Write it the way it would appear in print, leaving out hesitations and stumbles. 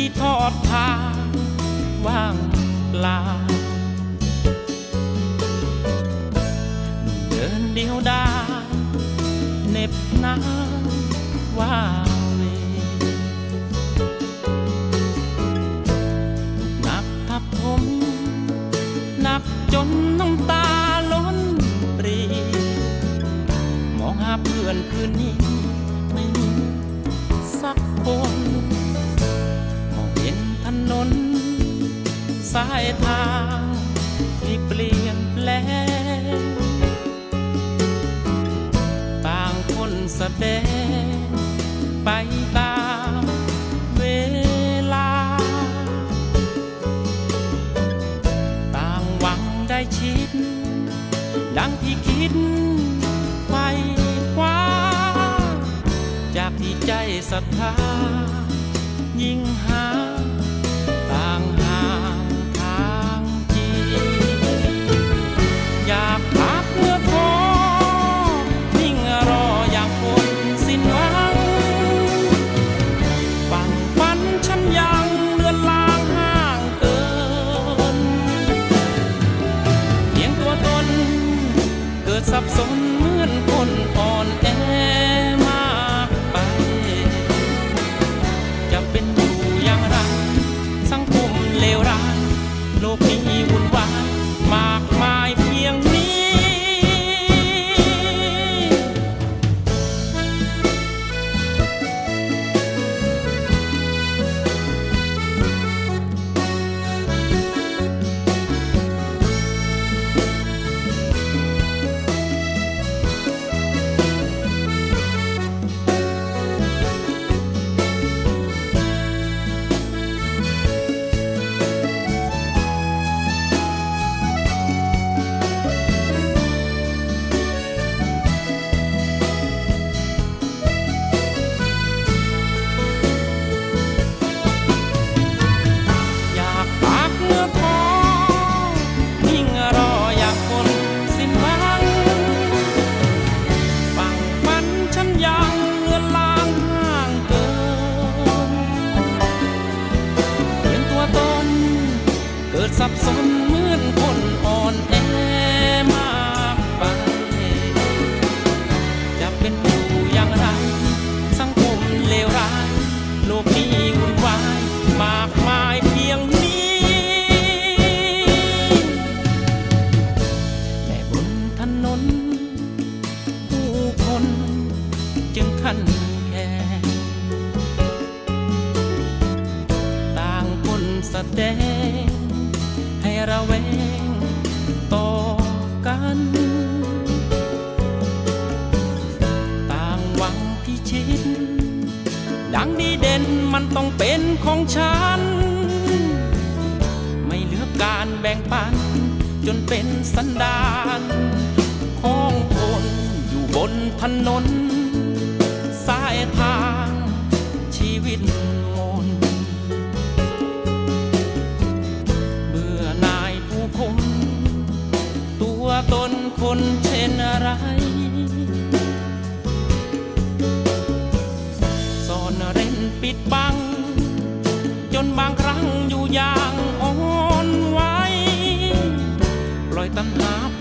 ที่ทอดทางว่างเปล่าเดินเดียวดายเหน็บหนาวว่าเวถูกหนักทับผมหนักจนน้ำตาล้นปรีมองหาเพื่อนคืนนี้ไม่มีสักคนมองเห็นถนนสายทางที่เปลี่ยนแปลงต่างคนแสดงไปตามเวลาต่างหวังได้ชิดดังที่คิดไขว่คว้าจากที่ใจศรัทธายิ่งหาต่างห่างทางจิตอยากพักเมื่อพอนิ่งรออย่างคนสิ้นหวังฝั่งฝันฉันยังเลือนลางห่างเกินเพียงตัวตนเกิดสับสนเหมือนคนอ่อนแอมากไปจะเป็นอยู่อย่างไรสังคมเลวร้ายโลกนี้วุ่นวายมากมายเพียงนี้สับสนเหมือนคนอ่อนแอมากไปจะเป็นอยู่อย่างไรสังคมเลวร้ายโลกนี้วุ่นวายมากมายเพียงนี้แต่บนถนนผู้คนจึงขันแค่ต่างคนแสดงให้ระแวงต่อกันต่างหวังพิชิตดังดีเด่นมันต้องเป็นของฉันไม่เหลือการแบ่งปันจนเป็นสันดานของคนอยู่บนถนนสายทางชีวิตมนตัวตนคนเช่นอะไรซ่อนเร้นปิดบังจนบางครั้งอยู่อย่างอ่อนไหวปล่อยตัณหา